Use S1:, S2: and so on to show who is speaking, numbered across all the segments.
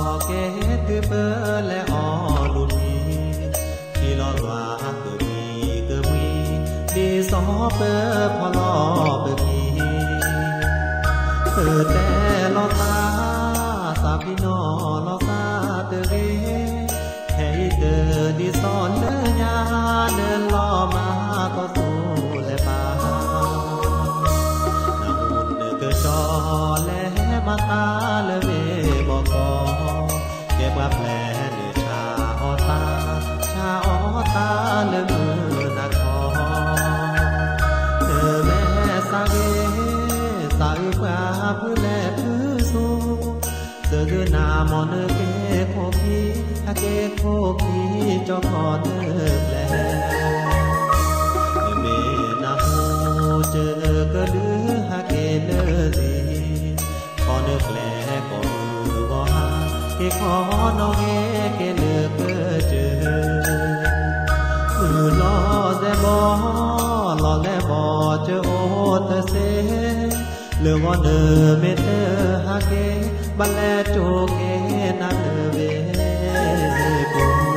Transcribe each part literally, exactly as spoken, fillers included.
S1: เกคือเปอและออลุนีที่รอว่าเกิดมีเกิดมีดีสอเปอพอรอเปิดมีเปิดแต่รอตาสาพี่น้อรอซาเตเรให้เตอดีสอนเดินยาเดินล้อมาก็สู้และป่านาหุ่นเกิดจอและมาตาเลยเวบอกกอเก็บว่าแผลเนื้อชาออตาชาออตาเลยมือนักคอเธอแม่สาเวสาอึกว่าพื้นแลพื้นสูเสือเดือนนามอนเกโคกีฮาเกโคกีจอคอเนื้อแผลเมนาหูเจอกระดือฮาเกเนื้อสีคอเนื้อแผลก็มือว่าเกขอน้องเอเกเลือกเจอมือล้อแต่บ่ล้อแต่บ่เจอโอเธอเสเลือกว่าเนื้อเมเธอฮาเกบัลแลโจเกนันเวโก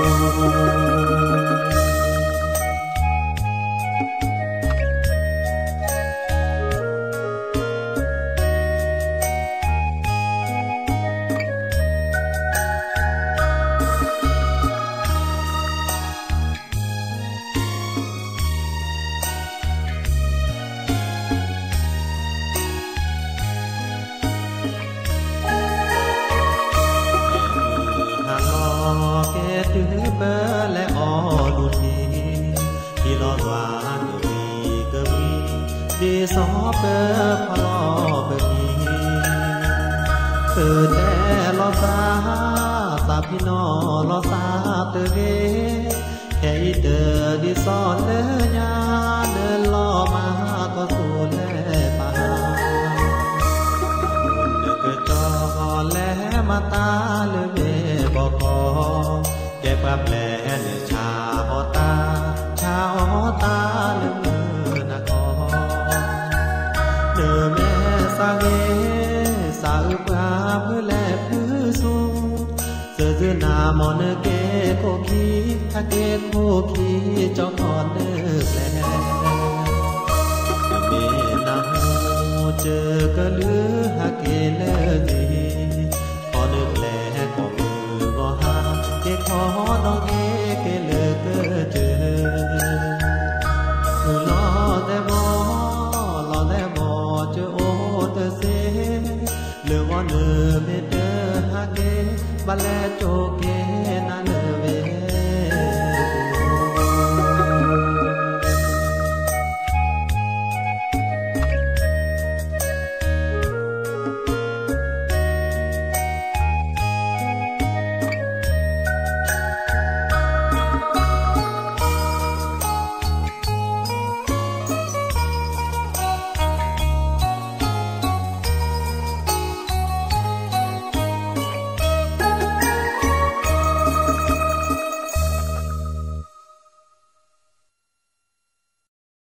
S1: ถือเบอร์และออลุนีที่รอดว่าก็มีก็มีดีสอเบอร์พอรอเบอร์มีเปิดแต่รอซาสาพี่น้อรอซาเตเรแค่อีเตอดีสอนเดินยาเดินล้อมาก็สู้แลป่าเดือดเกิดจอและมาตาเลยบอกขอเก็บว่าแผลเนื้อชาออตาชาออตาเลือมือนักคอเนื้อแม่สาเกสาอึกว่าพื้นแลพื้นสูเสือเสือนามอนเกโคกีฮาเกโคกีจอคอนเนื้อแผลเมนาหูเจอกระลือฮาเกเลดีพอเนื้อแผลก็มือก็หาเก็บขอน้องเอเกเลือกเจอมือล้อแต่บ่ล้อแต่บ่เจอโอเธอเสเลือกว่าเนื้อเมเตอร์ฮาเกบัลแลโจเกนั่น